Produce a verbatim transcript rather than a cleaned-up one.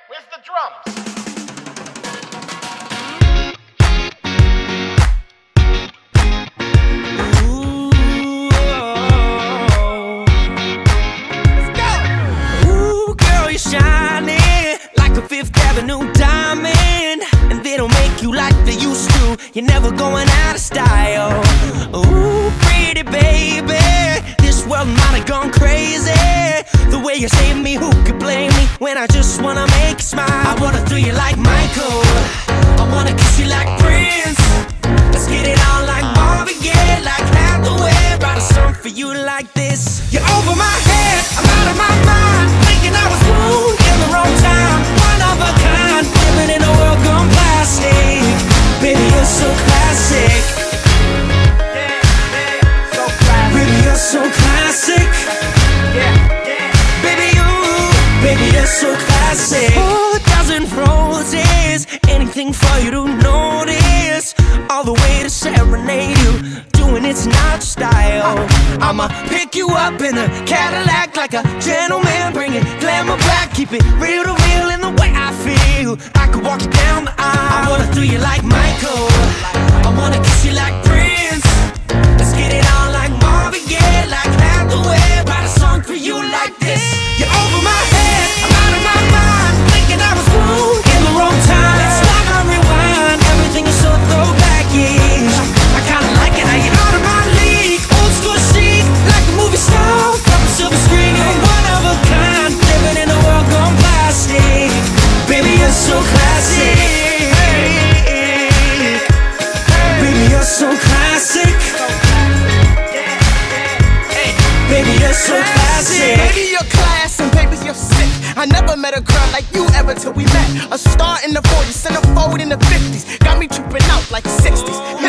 Where's the drums? Shining like a Fifth Avenue diamond, and they don't make you like they used to. You're never going out of style. Ooh, pretty baby, this world might have gone crazy. The way you save me, who could blame me when I just wanna make you smile? I wanna throw you like Michael, I wanna kiss you like Prince. Let's get it on like Marvin Gaye, like Hathaway. Write a song for you like this. You're over my head, I'm out of my mind, thinking I was born in the wrong time. One of a kind, living in a world gone plastic. Baby, you're so classic. Yeah, yeah, so classic. Baby, you're so classic. Yeah, yeah. Baby, you, baby, you're so classic. Oh, a dozen roses, anything for you to notice. All the way to serenade you, doing it's not style. I'ma pick you up in a Cadillac like a gentleman, bring it glamour back, keep it real to real in the way I feel. I could walk you down the aisle. I wanna do you like Michael, I wanna kiss you like Prince. Let's get it on like Marvin Gaye, like Hathaway. Write a song for you like this. You're over my head, I'm out of my mind, thinking I was born in the wrong time. Let's stop and rewind, everything is so throwback-ish. I kinda like it how you're out of my league, old school chic, like a movie star, from a silver screen. You're one of a kind, living in a world gone plastic. Baby, you're so classic. Baby, you're so classic. Baby, you're so classic. Baby, you're class and baby, you're sick. I never met a girl like you ever till we met. A star in the forties, centerfold in the fifties. Got me tripping out like sixties.